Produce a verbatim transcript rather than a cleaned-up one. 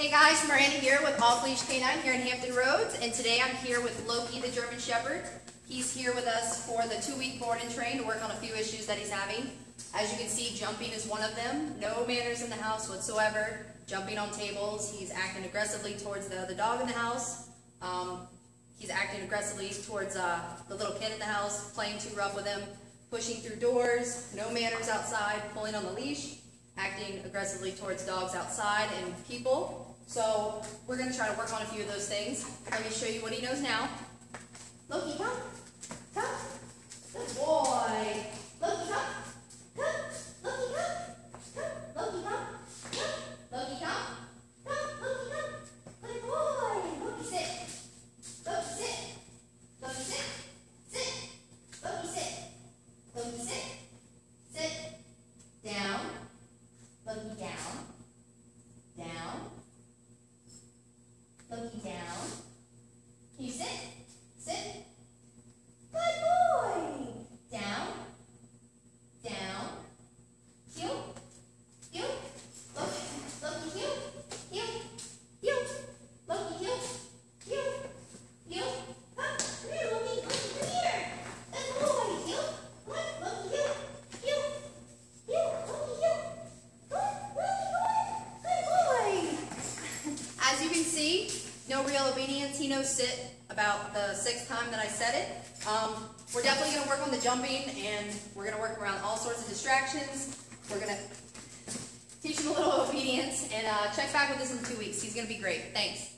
Hey guys, Miranda here with Off Leash Canine here in Hampton Roads, and today I'm here with Loki the German Shepherd. He's here with us for the two-week board and train to work on a few issues that he's having. As you can see, jumping is one of them. No manners in the house whatsoever. Jumping on tables. He's acting aggressively towards the other dog in the house. Um, he's acting aggressively towards uh, the little kid in the house, playing too rough with him, pushing through doors, no manners outside, pulling on the leash, acting aggressively towards dogs outside and people. So we're going to try to work on a few of those things. Let me show you what he knows now. Loki, come. Come. Good boy. Loki, come. Come. Loki, come. Come. Loki, come. Come. Loki, come. Come. Loki, come. Good boy. Loki, sit. Loki, sit. Loki, sit. Sit. Loki, sit. Loki, sit. Sit. Down. Loki, down. Down. Loki, down. Can you sit? Sit. Good boy. Down. Down. Heel. Heel. Loki. Loki, heel. Heel. Heel. Loki, heel. Heel. Heel. Come. Come here, Loki. Loki, come here. Good boy. Heel. Come on. Loki, heel. Heel. Heel. Loki, heel. Come on. Loki, good. Good boy. As you can see, no real obedience. He knows sit about the sixth time that I said it. Um, we're definitely going to work on the jumping, and we're going to work around all sorts of distractions. We're going to teach him a little obedience, and uh, check back with us in two weeks. He's going to be great. Thanks.